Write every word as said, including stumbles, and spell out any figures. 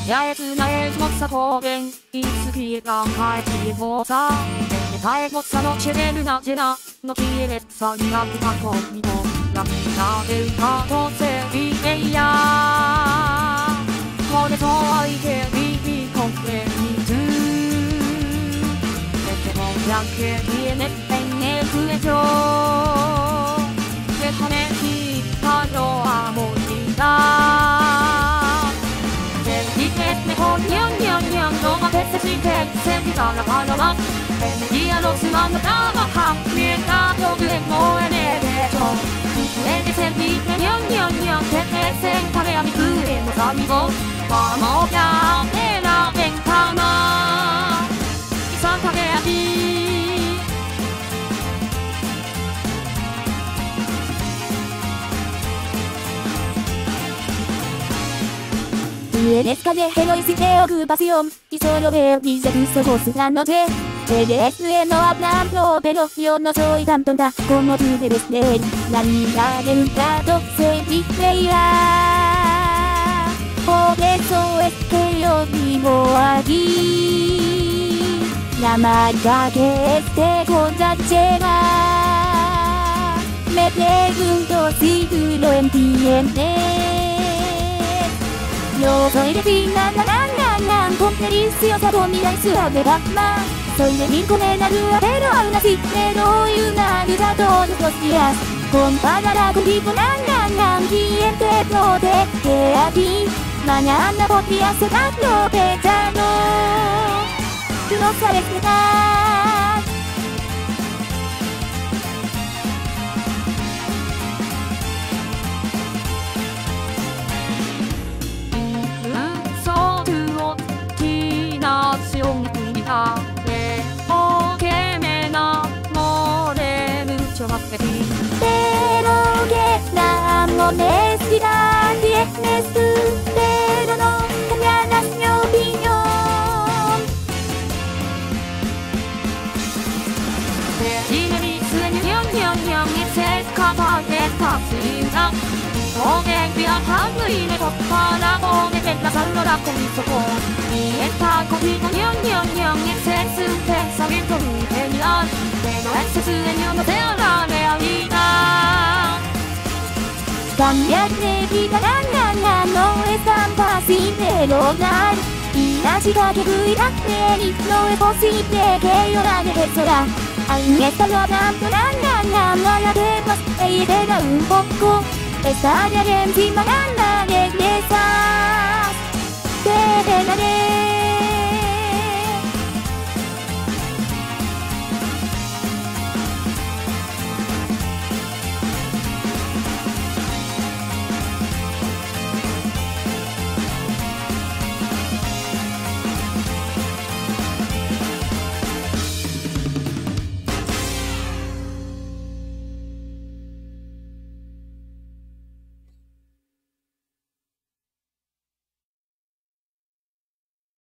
やえつなえつもさ高原いつきがかえちもさえたえもさのチェレルナジェナのきれさにがくかこみもラピナデルカとセビエイヤこれとはいけビビコンペニズえてもやけきえねペンエクエジョではねきったのはもいだねほにゃんにゃんにゃんのまてせしてせびからパラマエネギアのつまんのたまは見えたよぐれもえねえでとえでせびねにゃんにゃんにゃんててせんかれやみくえのさみごまもやえらべんかないさかげやき Eres callejero y si te ocupación y solo veo mis tus ojos la noche. Eres bueno hablando pero yo no soy tan tonta como tú debes ser. La niña de un trato se distraerá. Por eso es que yo vivo aquí. La marca que este cosa llega. Me pregunto si tú lo entiendes. Yo soy de China, la la la la, con deliciosa comida y suave gama. Soy de mil comer pero aún así te doy una ayuda todos los días. Comparará contigo, la la la, quien te protege a ti. Mañana podría ser atropellado. Tú no sabes negar. Pero que la honestidad tienes tú, pero no cambiarás mi opinión. Dime mi sueño, ñan, ñan, ñan, es escapar de esta ciudad. Porque viajando y me para porque te la saludar con mi sopor. Y estar contigo, ñan, ñan, ñan, ese es un pensamiento muy genial. Pero ese sueño no sea la realidad. Cambiar de vida, la la la, no es tan fácil de lograr. Y la chica que cuidaste y no es posible que yo la deje sola. Aún estás hablando, la la la, no la dejas e iré un poco. Estaré encima, la la, regresa.